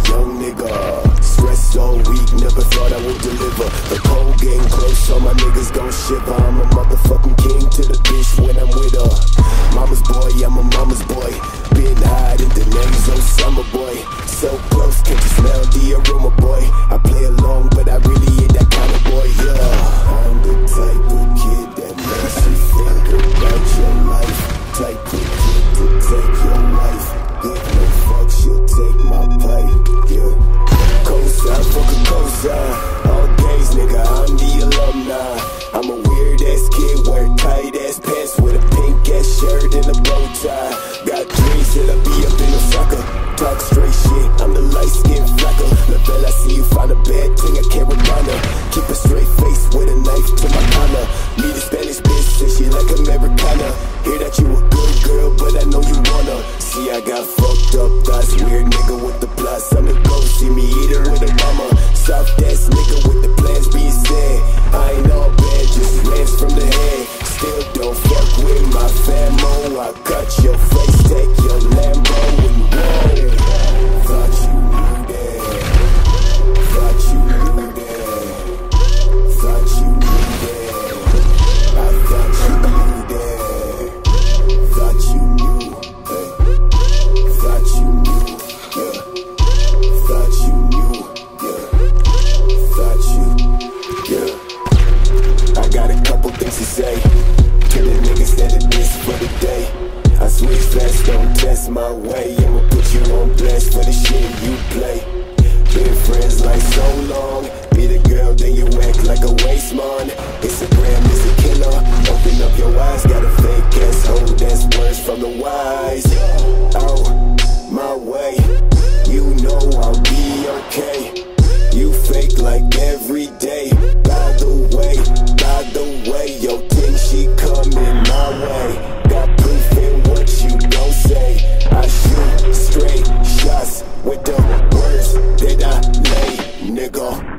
young nigga. Stress all week, never thought I would deliver. The cold getting close, all my niggas gon' shiver. I'm a motherfucking king to the bitch when I'm with her. Mama's boy, I'm a mama's boy. Been hide in the nasal summer boy. So close, can't you smell the aroma boy? I play along, but I really ain't that kind of boy, yeah. I'm the type of kid that makes you think about your life. Type of kid to take your life. Give no fuck, she'll take my pipe, yeah. Cosign, fuck a cosign. All days, nigga, I'm the alumni. I'm a weird ass kid, wear tight ass pants with a pink ass shirt and a bow tie. Got dreams till I be up in Osaka. Talk straight shit, I'm the light skinned flacker. Lavelle, I see you find a bad thing, I can't reminder. Keep a straight face with a knife to my collar. Meet a Spanish bitch, say she like Americana. Hear that you a good girl, but I know you wanna. See, I got fucked up, that's weird nigga with the plus. I'm the ghost, see me eating with a mama. Soft ass nigga with the plans being said. I ain't all bad, just lands from the head. Still don't fuck with my famo. I cut your face, take your Lambo and roll. Thought you knew that. Thought you knew that. Thought you knew that. I thought you knew that. Thought you knew. Hey. Thought you knew. Yeah. Thought you knew. Yeah. Thought you. Yeah. I got a couple things to say. Kill the niggas that are this for the day. I switch fast, don't test my way. I'ma put you on blast for the shit you play. Been friends like so long. Be the girl, then you act like a waste man. Instagram is a killer. Open up your eyes, got a fake ass hoe. That's words from the wise. Oh, my way. You know I'll be okay. You fake like every day. By the way, yo, think she coming my way. Got proof in what you gon' say. I shoot straight shots with the words that I lay, nigga.